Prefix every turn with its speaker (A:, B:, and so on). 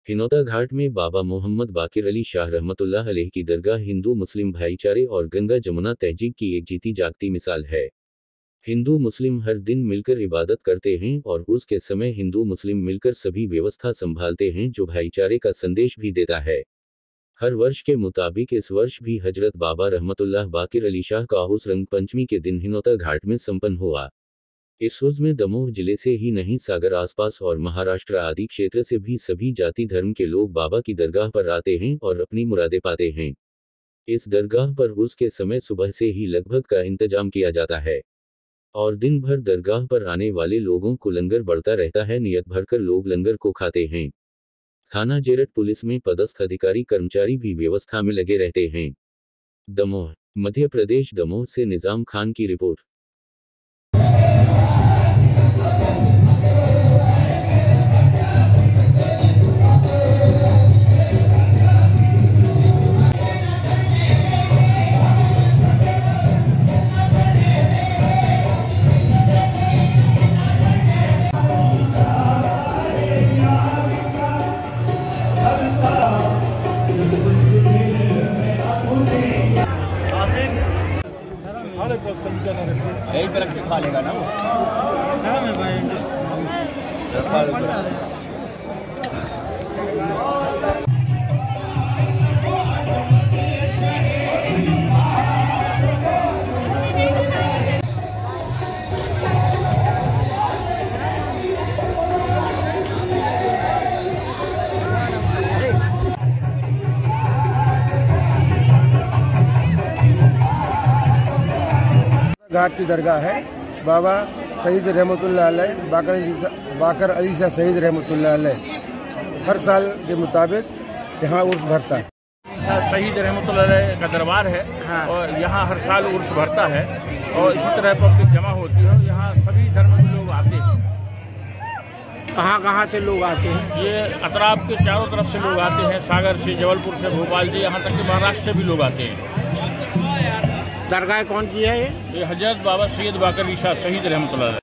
A: हिनौता घाट में बाबा मोहम्मद बाकिर अली शाह रहमतुल्लाह अलैह की दरगाह हिंदू मुस्लिम भाईचारे और गंगा जमुना तहजीब की एक जीती जागती मिसाल है। हिंदू मुस्लिम हर दिन मिलकर इबादत करते हैं और उर्स के समय हिंदू मुस्लिम मिलकर सभी व्यवस्था संभालते हैं, जो भाईचारे का संदेश भी देता है। हर वर्ष के मुताबिक इस वर्ष भी हजरत बाबा रहमतुल्लाह बाकिर अली शाह का उर्स रंग पंचमी के दिन हिनौता घाट में संपन्न हुआ। इस उर्स में दमोह जिले से ही नहीं, सागर आसपास और महाराष्ट्र आदि क्षेत्र से भी सभी जाति धर्म के लोग बाबा की दरगाह पर आते हैं और अपनी मुरादें पाते हैं। इस दरगाह पर उर्स के समय सुबह से ही लगभग का इंतजाम किया जाता है और दिन भर दरगाह पर आने वाले लोगों को लंगर बढ़ता रहता है। नियत भरकर लोग लंगर को खाते हैं। थाना जेरठ पुलिस में पदस्थ अधिकारी कर्मचारी भी व्यवस्था में लगे रहते हैं। दमोह, मध्य प्रदेश। दमोह से निजाम खान की रिपोर्ट।
B: यही पे रख के खा लेगा ना वो।
C: घाट की दरगाह है। बाबा शहीद रहमतुल्लाह अलैह बाकर अली शाह शहीद रहमतुल्लाह अलैह हर साल के मुताबिक यहाँ उर्स भरता है।
D: शहीद रहमतुल्लाह अलैह का दरबार है। हाँ। और यहाँ हर साल उर्स भरता है और इसी तरह पब्लिक जमा होती है। यहाँ सभी धर्म के लोग आते हैं।
B: कहाँ से लोग आते हैं?
D: ये अतराफ के चारों तरफ से लोग आते हैं, सागर से, जबलपुर से, भोपाल से, यहाँ तक कि महाराष्ट्र से भी लोग आते हैं।
B: दरगाह कौन की है
D: ये हजरत बाबा सैयद बाकर अली शाह शहीद रहमतुल्लाह अलैह।